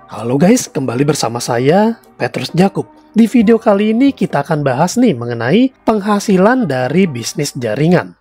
Halo guys, kembali bersama saya, Petrus Jakub. Di video kali ini kita akan bahas nih mengenai penghasilan dari bisnis jaringan.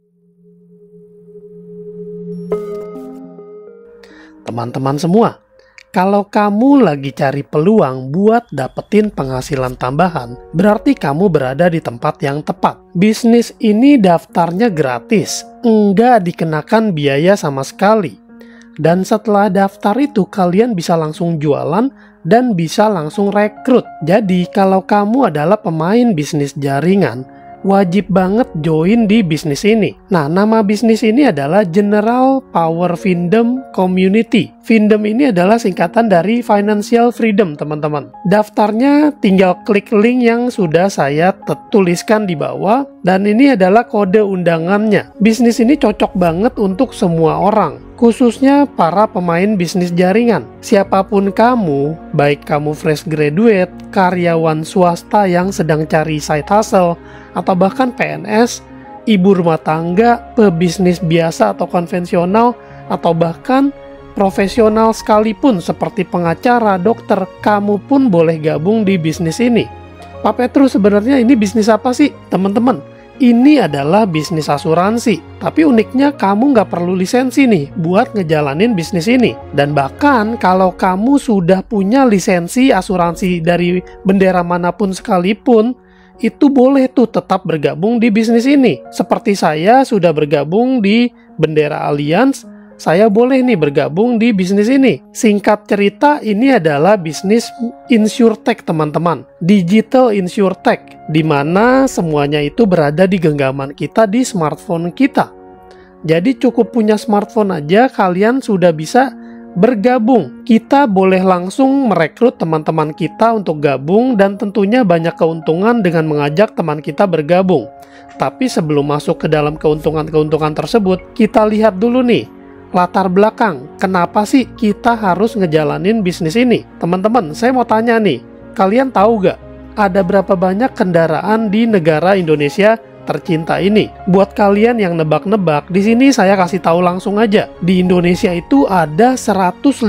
Teman-teman semua, kalau kamu lagi cari peluang buat dapetin penghasilan tambahan, berarti kamu berada di tempat yang tepat. Bisnis ini daftarnya gratis, nggak dikenakan biaya sama sekali. Dan setelah daftar itu kalian bisa langsung jualan dan bisa langsung rekrut. Jadi kalau kamu adalah pemain bisnis jaringan, wajib banget join di bisnis ini. Nah, nama bisnis ini adalah General Power Findom Community. Findom ini adalah singkatan dari Financial Freedom, teman-teman. Daftarnya tinggal klik link yang sudah saya tuliskan di bawah, dan ini adalah kode undangannya. Bisnis ini cocok banget untuk semua orang, khususnya para pemain bisnis jaringan. Siapapun kamu, baik kamu fresh graduate, karyawan swasta yang sedang cari side hustle, atau bahkan PNS, ibu rumah tangga, pebisnis biasa atau konvensional, atau bahkan profesional sekalipun seperti pengacara, dokter, kamu pun boleh gabung di bisnis ini. Pak Petrus, sebenarnya ini bisnis apa sih? Teman-teman, ini adalah bisnis asuransi. Tapi uniknya kamu nggak perlu lisensi nih buat ngejalanin bisnis ini. Dan bahkan kalau kamu sudah punya lisensi asuransi dari bendera manapun sekalipun, itu boleh tuh tetap bergabung di bisnis ini. Seperti saya sudah bergabung di bendera Allianz, saya boleh nih bergabung di bisnis ini. Singkat cerita, ini adalah bisnis insurtech, teman-teman. Digital insurtech, di mana semuanya itu berada di genggaman kita di smartphone kita. Jadi cukup punya smartphone aja, kalian sudah bisa bergabung. Kita boleh langsung merekrut teman-teman kita untuk gabung, dan tentunya banyak keuntungan dengan mengajak teman kita bergabung. Tapi sebelum masuk ke dalam keuntungan-keuntungan tersebut, kita lihat dulu nih latar belakang, kenapa sih kita harus ngejalanin bisnis ini? Teman-teman, saya mau tanya nih, kalian tahu gak ada berapa banyak kendaraan di negara Indonesia tercinta ini? Buat kalian yang nebak-nebak, di sini saya kasih tahu langsung aja. Di Indonesia itu ada 157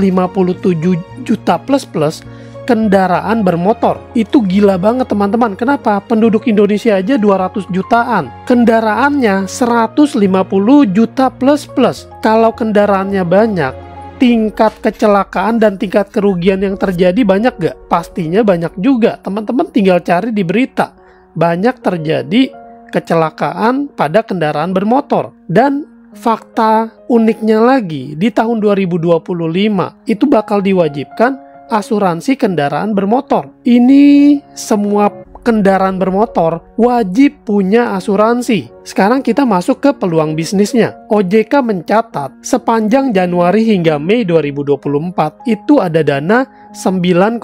juta plus kendaraan bermotor. Itu gila banget, teman-teman. Kenapa? Penduduk Indonesia aja 200 jutaan. Kendaraannya 150 juta plus. Kalau kendaraannya banyak, tingkat kecelakaan dan tingkat kerugian yang terjadi banyak gak? Pastinya banyak juga. Teman-teman tinggal cari di berita. Banyak terjadi kecelakaan pada kendaraan bermotor. Dan fakta uniknya lagi, di tahun 2025 itu bakal diwajibkan asuransi kendaraan bermotor. Ini semua kendaraan bermotor wajib punya asuransi. Sekarang kita masuk ke peluang bisnisnya. OJK mencatat sepanjang Januari hingga Mei 2024 itu ada dana 9,39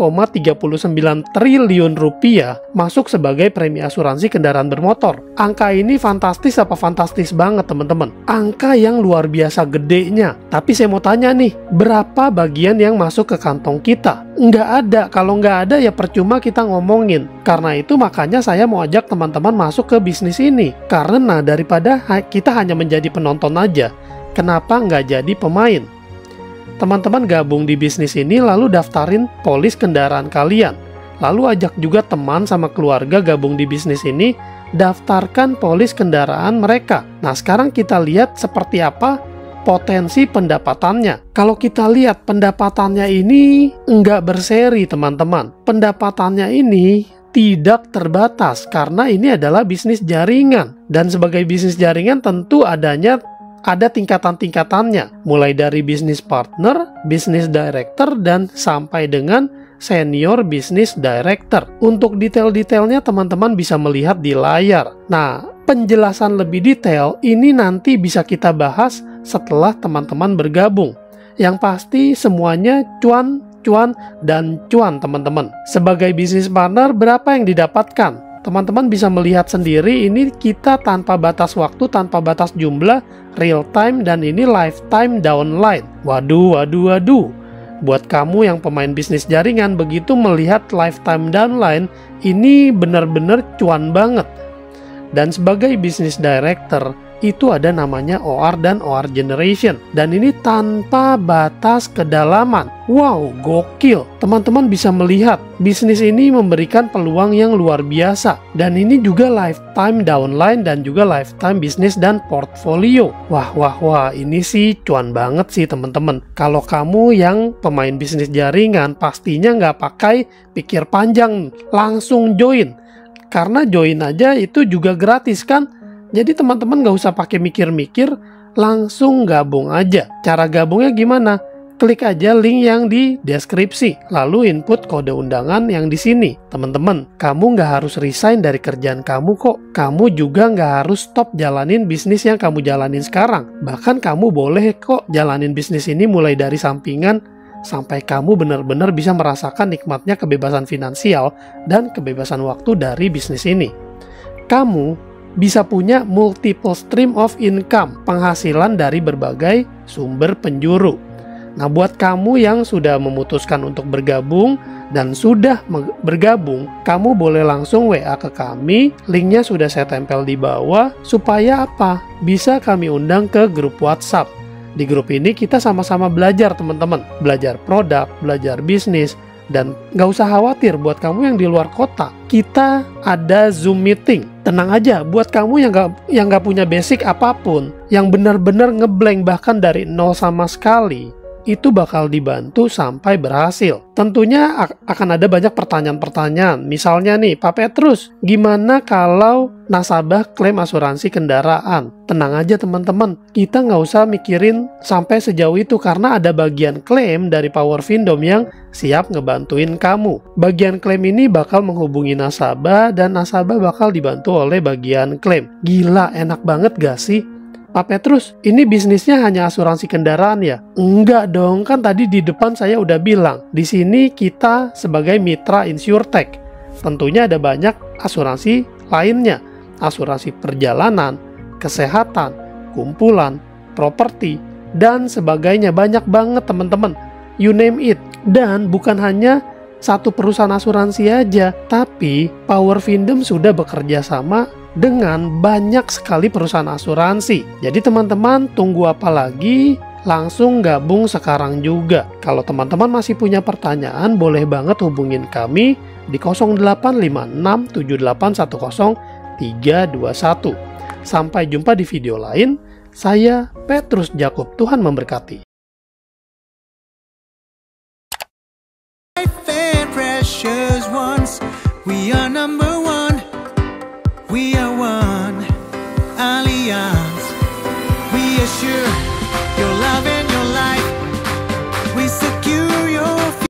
triliun rupiah masuk sebagai premi asuransi kendaraan bermotor. Angka ini fantastis apa fantastis banget, teman-teman. Angka yang luar biasa gedenya. Tapi saya mau tanya nih, berapa bagian yang masuk ke kantong kita? Nggak ada. Kalau nggak ada ya percuma kita ngomongin. Karena itu makanya saya mau ajak teman-teman masuk ke bisnis ini. Karena daripada kita hanya menjadi penonton aja, kenapa nggak jadi pemain? Teman-teman gabung di bisnis ini, lalu daftarin polis kendaraan kalian. Lalu ajak juga teman sama keluarga gabung di bisnis ini, daftarkan polis kendaraan mereka. Nah, sekarang kita lihat seperti apa potensi pendapatannya. Kalau kita lihat pendapatannya ini nggak berseri, teman-teman. Pendapatannya ini tidak terbatas karena ini adalah bisnis jaringan. Dan sebagai bisnis jaringan tentu ada tingkatan-tingkatannya, mulai dari bisnis partner, bisnis director, dan sampai dengan senior bisnis director. Untuk detail-detailnya teman-teman bisa melihat di layar. Nah, penjelasan lebih detail ini nanti bisa kita bahas setelah teman-teman bergabung. Yang pasti semuanya cuan, teman-teman. Sebagai bisnis partner, berapa yang didapatkan? Teman-teman bisa melihat sendiri, ini kita tanpa batas waktu, tanpa batas jumlah, real time, dan ini lifetime downline. Waduh. Buat kamu yang pemain bisnis jaringan, begitu melihat lifetime downline, ini benar-benar cuan banget. Dan sebagai bisnis director, itu ada namanya OR dan OR Generation. Dan ini tanpa batas kedalaman. Wow, gokil. Teman-teman bisa melihat bisnis ini memberikan peluang yang luar biasa. Dan ini juga lifetime downline dan juga lifetime bisnis dan portfolio. Wah, ini sih cuan banget sih teman-teman. Kalau kamu yang pemain bisnis jaringan, pastinya nggak pakai pikir panjang, langsung join. Karena join aja itu juga gratis kan? Jadi teman-teman nggak usah pakai mikir-mikir, langsung gabung aja. Cara gabungnya gimana? Klik aja link yang di deskripsi, lalu input kode undangan yang di sini. Teman-teman, kamu nggak harus resign dari kerjaan kamu kok. Kamu juga nggak harus stop jalanin bisnis yang kamu jalanin sekarang. Bahkan kamu boleh kok jalanin bisnis ini mulai dari sampingan sampai kamu benar-benar bisa merasakan nikmatnya kebebasan finansial dan kebebasan waktu dari bisnis ini. Kamu bisa punya multiple stream of income, penghasilan dari berbagai sumber penjuru. Nah, buat kamu yang sudah memutuskan untuk bergabung dan sudah bergabung, kamu boleh langsung WA ke kami. Linknya sudah saya tempel di bawah. Supaya apa? Bisa kami undang ke grup WhatsApp. Di grup ini kita sama-sama belajar teman-teman. Belajar produk, belajar bisnis. Dan nggak usah khawatir buat kamu yang di luar kota. Kita ada Zoom meeting. Tenang aja, buat kamu yang nggak punya basic apapun, yang benar-benar ngeblank bahkan dari nol sama sekali, itu bakal dibantu sampai berhasil. Tentunya akan ada banyak pertanyaan-pertanyaan. Misalnya nih, Pak Petrus, gimana kalau nasabah klaim asuransi kendaraan? Tenang aja teman-teman, kita nggak usah mikirin sampai sejauh itu karena ada bagian klaim dari Power Findom yang siap ngebantuin kamu. Bagian klaim ini bakal menghubungi nasabah dan nasabah bakal dibantu oleh bagian klaim. Gila, enak banget gak sih? Pak Petrus, ini bisnisnya hanya asuransi kendaraan ya? Enggak dong, kan tadi di depan saya udah bilang. Di sini kita sebagai mitra insurtech. Tentunya ada banyak asuransi lainnya. Asuransi perjalanan, kesehatan, kumpulan, properti, dan sebagainya. Banyak banget teman-teman. You name it. Dan bukan hanya satu perusahaan asuransi aja, tapi Power Findom sudah bekerja sama dengan banyak sekali perusahaan asuransi. Jadi teman-teman tunggu apa lagi? Langsung gabung sekarang juga. Kalau teman-teman masih punya pertanyaan, boleh banget hubungin kami di 08567810 Sampai jumpa di video lain. Saya Petrus Jakub. Tuhan memberkati. We are number one. We are one alliance. We assure your love.